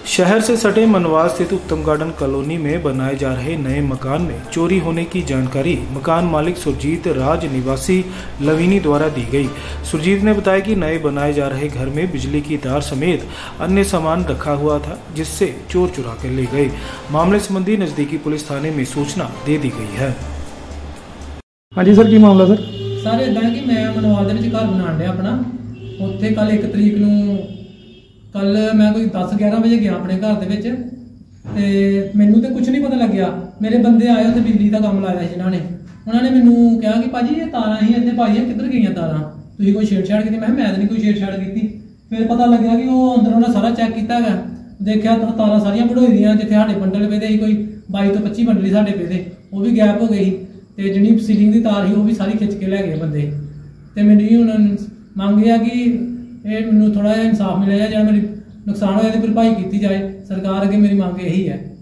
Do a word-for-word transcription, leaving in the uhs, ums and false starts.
शहर से सटे मनवार स्थित उत्तम गार्डन कॉलोनी में बनाए जा रहे नए मकान में चोरी होने की जानकारी मकान मालिक सुरजीत राज निवासी लवीनी द्वारा दी गई। सुरजीत ने बताया कि नए बनाए जा रहे घर में बिजली की तार समेत अन्य सामान रखा हुआ था, जिससे चोर चुरा कर ले गए। मामले संबंधी नजदीकी पुलिस थाने में सूचना दे दी गई है। हाँ जी सर, की मामला सर? सर इदा कि मैं मनवाल ਦੇ ਵਿੱਚ ਘਰ ਬਣਾਉਣ ਡਿਆ ਆਪਣਾ। ਉੱਥੇ ਕੱਲ ਇੱਕ ਤਰੀਕ ਨੂੰ ਕੱਲ ਮੈਂ ਕੋਈ ਦਸ ਗਿਆਰਾਂ ਵਜੇ ਗਿਆ ਆਪਣੇ ਘਰ ਦੇ ਵਿੱਚ ਤੇ ਮੈਨੂੰ ਤੇ ਕੁਝ ਨਹੀਂ ਪਤਾ ਲੱਗਿਆ। ਮੇਰੇ ਬੰਦੇ ਆਏ ਉੱਥੇ ਬਿਜਲੀ ਦਾ ਕੰਮ ਲਾਇਆ ਸੀ ਜਿਨ੍ਹਾਂ ਨੇ। ਉਹਨਾਂ ਨੇ ਮੈਨੂੰ ਕਿਹਾ ਕਿ ਭਾਜੀ ਇਹ ਤਾਰਾਂ ਹੀ ਇੱਥੇ ਭਾਈ ਇਹ ਕਿੱਧਰ ਗਈਆਂ ਤਾਰਾਂ, ਤੁਸੀਂ ਕੋਈ ਛੇੜਛਾੜ ਕੀਤੀ? ਮੈਂ ਕਿਹਾ ਮੈਂ ਤਾਂ ਨਹੀਂ ਕੋਈ ਛੇੜਛਾੜ ਕੀਤੀ। ਫਿਰ ਪਤਾ ਲੱਗਿਆ ਕਿ ਉਹ ਅੰਦਰ ਉਹਨਾਂ ਸਾਰਾ ਚੈੱਕ ਕੀਤਾ ਹੈਗਾ, ਦੇਖਿਆ ਤਾਂ ਤਾਰਾਂ ਸਾਰੀਆਂ ਵਢੋਈ ਦੀਆਂ, ਜਿੱਥੇ ਸਾਡੇ ਬੰਡਲ ਪਏ ਦੇ ਕੋਈ ਬਾਈ ਤੋਂ ਪੱਚੀ ਬੰਡਲ ਸਾਡੇ ਪਏ ਦੇ ਉਹ ਵੀ ਗੈਪ ਹੋ ਗਈ ਤੇ ਜਿਹੜੀ ਸੀਲਿੰਗ ਦੀ ਤਾਰ ਸੀ ਉਹ ਵੀ ਸਾਰੀ ਖਿੱਚ ਕੇ ਲੈ ਗਏ ਬੰਦੇ। ਤੇ ਮੈਨੂੰ ਵੀ ਉਹਨਾਂ ਨੇ ਮੰਗਿਆ ਕਿ ਇਹ ਮੈਨੂੰ ਥੋੜਾ ਜਿਹਾ ਇਨਸਾਫ ਮਿਲਿਆ ਜਾਂ ਮੇਰੀ नुकसान होया तो भरपाई की जाए। सरकार अगे मेरी मांग यही है।